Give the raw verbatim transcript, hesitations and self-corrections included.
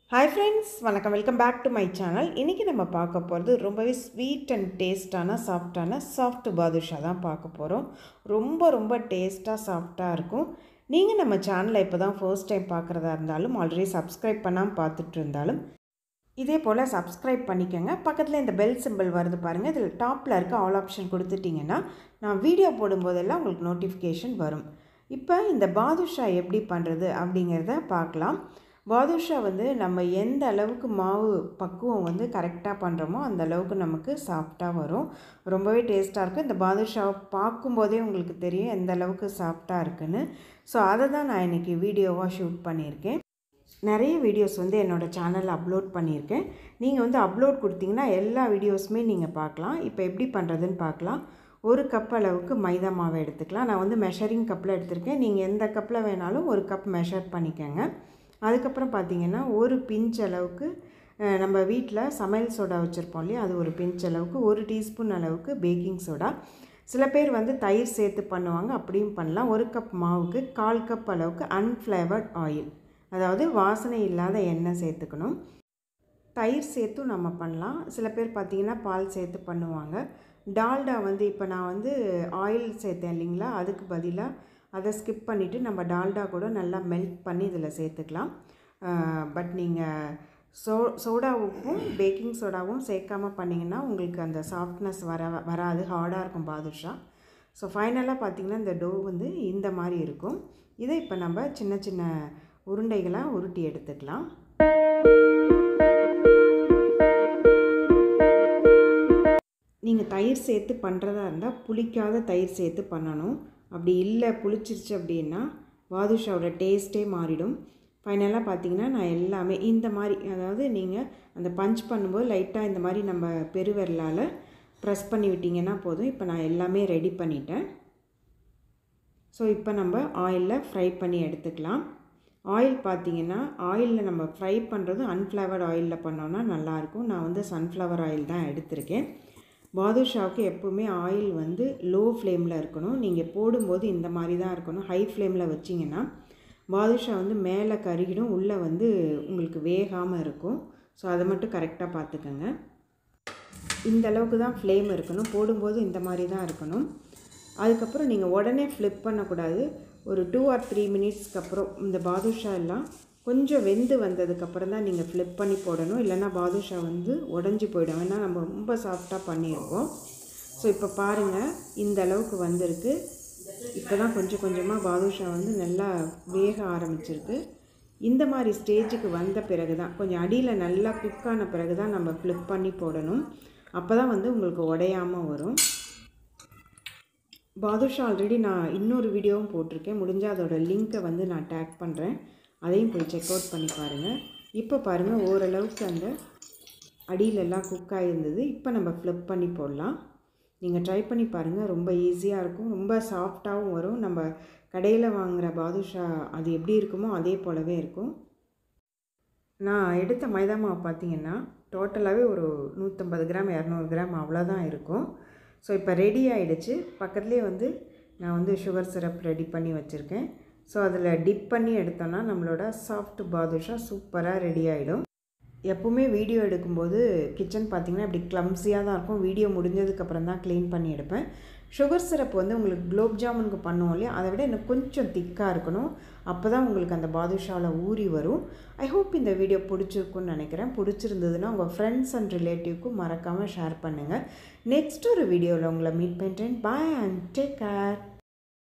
Hi friends, welcome welcome back to my channel. இன்னைக்கு நம்ம பார்க்க போறது ரொம்பவே ஸ்வீட் அண்ட் டேஸ்டான சாஃப்ட்டான சாஃப்ட் பாதுஷா தான் பார்க்க போறோம். ரொம்ப ரொம்ப டேஸ்டா சாஃப்ட்டா இருக்கும். நீங்க நம்ம சேனலை இப்போதான் ஃபர்ஸ்ட் டைம் பார்க்கறதா இருந்தாலும் ஆல்ரெடி சப்ஸ்கிரைப் பண்ணாம பார்த்துட்டு இருந்தாலும் இதே போல சப்ஸ்கிரைப் பண்ணிக்கங்க. பக்கத்துல இந்த பெல் சிம்பல் வருது பாருங்க. இதில் டாப்ல இருக்க ஆல் ஆப்ஷன் கொடுத்துட்டீங்கன்னா நான் வீடியோ போடும்போதெல்லாம் உங்களுக்கு நோட்டிஃபிகேஷன் வரும். இப்போ இந்த பாதுஷா எப்படி பண்ணுறது அப்படிங்கிறத பார்க்கலாம். பாதுஷா வந்து நம்ம எந்த அளவுக்கு மாவு பக்குவம் வந்து கரெக்டாக பண்ணுறோமோ அந்த அளவுக்கு நமக்கு சாஃப்டாக வரும். ரொம்பவே டேஸ்ட்டாக இருக்கும். இந்த பாதுஷாவை பார்க்கும்போதே உங்களுக்கு தெரியும் எந்த அளவுக்கு சாஃப்டாக இருக்குன்னு. ஸோ அதை தான் நான் இன்றைக்கி வீடியோவாக ஷூட் பண்ணியிருக்கேன். நிறைய வீடியோஸ் வந்து என்னோடய சேனலில் அப்லோட் பண்ணியிருக்கேன். நீங்கள் வந்து அப்லோட் கொடுத்தீங்கன்னா எல்லா வீடியோஸுமே நீங்கள் பார்க்கலாம். இப்போ எப்படி பண்ணுறதுன்னு பார்க்கலாம். ஒரு கப் அளவுக்கு மைதா மாவை எடுத்துக்கலாம். நான் வந்து மெஷரிங் கப்பில் எடுத்திருக்கேன். நீங்கள் எந்த கப்பில் வேணாலும் ஒரு கப் மெஷர் பண்ணிக்கோங்க. அதுக்கப்புறம் பார்த்திங்கன்னா ஒரு பிஞ்ச் அளவுக்கு நம்ம வீட்டில் சமையல் சோடா வச்சுருப்போம் இல்லையா, அது ஒரு பிஞ்ச் அளவுக்கு, ஒரு டீஸ்பூன் அளவுக்கு பேக்கிங் சோடா. சில பேர் வந்து தயிர் சேர்த்து பண்ணுவாங்க, அப்படியும் பண்ணலாம். ஒரு கப் மாவுக்கு கால் கப் அளவுக்கு அன்ஃப்ளேவர்ட் ஆயில், அதாவது வாசனை இல்லாத எண்ணெய் சேர்த்துக்கணும். தயிர் சேர்த்தும் நம்ம பண்ணலாம். சில பேர் பார்த்திங்கன்னா பால் சேர்த்து பண்ணுவாங்க. டால்டா வந்து இப்போ நான் வந்து ஆயில் சேர்த்தேன் இல்லைங்களா, அதுக்கு பதிலாக அதை ஸ்கிப் பண்ணிவிட்டு நம்ம டால்டா கூட நல்லா மெல்ட் பண்ணி இதில் சேர்த்துக்கலாம். பட் நீங்கள் சோ சோடா உப்பும் பேக்கிங் சோடாவும் சேர்க்காமல் பண்ணிங்கன்னா உங்களுக்கு அந்த சாஃப்ட்னஸ் வர வராது, ஹார்டாக இருக்கும் பாதுஷா. ஸோ ஃபைனலாக பார்த்திங்கன்னா இந்த டோ வந்து இந்த மாதிரி இருக்கும். இதை இப்போ நம்ம சின்ன சின்ன உருண்டைகளாக உருட்டி எடுத்துக்கலாம். நீங்கள் தயிர் சேர்த்து பண்ணுறதா இருந்தால் புளிக்காத தயிர் சேர்த்து பண்ணணும். அப்படி இல்லை புளிச்சிருச்சு அப்படின்னா பாதுஷாவோட டேஸ்ட்டே மாறிடும். ஃபைனலாக பார்த்திங்கன்னா நான் எல்லாமே இந்த மாதிரி, அதாவது நீங்கள் அந்த பஞ்ச் பண்ணும்போது லைட்டாக இந்த மாதிரி நம்ம பெருவிரலால் ப்ரெஸ் பண்ணி விட்டிங்கன்னா போதும். இப்போ நான் எல்லாமே ரெடி பண்ணிட்டேன். ஸோ இப்போ நம்ம ஆயிலில் ஃப்ரை பண்ணி எடுத்துக்கலாம். ஆயில் பார்த்திங்கன்னா ஆயிலில் நம்ம ஃப்ரை பண்ணுறது அன்ஃப்ளவர்ட் ஆயிலில் பண்ணோன்னா நல்லாயிருக்கும். நான் வந்து சன்ஃப்ளவர் ஆயில் தான் எடுத்திருக்கேன். பாதுஷாவுக்கு எப்போவுமே ஆயில் வந்து லோ ஃப்ளேமில் இருக்கணும். நீங்கள் போடும்போது இந்த மாதிரி தான் இருக்கணும். ஹை ஃப்ளேமில் வச்சிங்கன்னா பாதுஷா வந்து மேலே கருகிடும், உள்ளே வந்து உங்களுக்கு வேகாமல் இருக்கும். ஸோ அதை மட்டும் கரெக்டாக பார்த்துக்கோங்க. இந்த அளவுக்கு தான் ஃப்ளேம் இருக்கணும். போடும்போது இந்த மாதிரி தான் இருக்கணும். அதுக்கப்புறம் நீங்கள் உடனே ஃப்ளிப் பண்ணக்கூடாது. ஒரு டூ ஆர் த்ரீ மினிட்ஸ்க்கு அப்புறம் இந்த பாதுஷா எல்லாம் கொஞ்சம் வெந்து வந்ததுக்கப்புறம் தான் நீங்கள் ஃப்ளிப் பண்ணி போடணும். இல்லைனா பாதுஷா வந்து உடஞ்சி போயிடும். ஏன்னா நம்ம ரொம்ப சாஃப்டாக பண்ணியிருக்கோம். ஸோ இப்போ பாருங்கள் இந்த அளவுக்கு வந்திருக்கு. இப்போ தான் கொஞ்சம் கொஞ்சமாக பாதுஷா வந்து நல்லா வேக ஆரம்பிச்சிருக்கு. இந்த மாதிரி ஸ்டேஜுக்கு வந்த பிறகு தான், கொஞ்சம் அடியில் நல்லா குக்கான பிறகு தான் நம்ம ஃப்ளிப் பண்ணி போடணும். அப்போ தான் வந்து உங்களுக்கு உடையாமல் வரும். பாதுஷா ஆல்ரெடி நான் இன்னொரு வீடியோவும் போட்டிருக்கேன். முடிஞ்சால் அதோட லிங்க்கை வந்து நான் டேக் பண்ணுறேன். அதையும் போய் செக் அவுட் பண்ணி பாருங்கள். இப்போ பாருங்கள் ஓரளவுக்கு அந்த அடியிலெல்லாம் குக்காக இருந்தது. இப்போ நம்ம ஃப்ளிப் பண்ணி போடலாம். நீங்கள் ட்ரை பண்ணி பாருங்கள். ரொம்ப ஈஸியாக இருக்கும், ரொம்ப சாஃப்டாகவும் வரும். நம்ம கடையில் வாங்குகிற பாதுஷா அது எப்படி இருக்குமோ அதே போலவே இருக்கும். நான் எடுத்த மைதா மாவு பார்த்திங்கன்னா டோட்டலாகவே ஒரு நூற்றம்பது கிராம் இரநூறு கிராம் அவ்வளோதான் இருக்கும். ஸோ இப்போ ரெடி ஆகிடுச்சு. பக்கத்துலேயே வந்து நான் வந்து சுகர் சிரப் ரெடி பண்ணி வச்சுருக்கேன். ஸோ அதில் டிப் பண்ணி எடுத்தோன்னா நம்மளோட சாஃப்ட் பாதுஷா சூப்பராக ரெடி ஆகிடும். எப்போவுமே வீடியோ எடுக்கும்போது கிச்சன் பார்த்திங்கன்னா இப்படி க்ளம்ஸியாக தான் இருக்கும். வீடியோ முடிஞ்சதுக்கப்புறம் தான் க்ளீன் பண்ணி எடுப்பேன். சுகர் சிரப் வந்து உங்களுக்கு குலோப் ஜாமுனுக்கு பண்ணுவோம் இல்லையா, அதை விட இன்னும் கொஞ்சம் திக்காக இருக்கணும். அப்போ தான் உங்களுக்கு அந்த பாதுஷாவில் ஊறி வரும். ஐ ஹோப் இந்த வீடியோ பிடிச்சிருக்குன்னு நினைக்கிறேன். பிடிச்சிருந்ததுன்னா உங்கள் ஃப்ரெண்ட்ஸ் அண்ட் ரிலேட்டிவ்க்கும் மறக்காமல் ஷேர் பண்ணுங்கள். நெக்ஸ்ட் ஒரு வீடியோவில் உங்களை மீட் பண்ணுறேன். Bye and take care.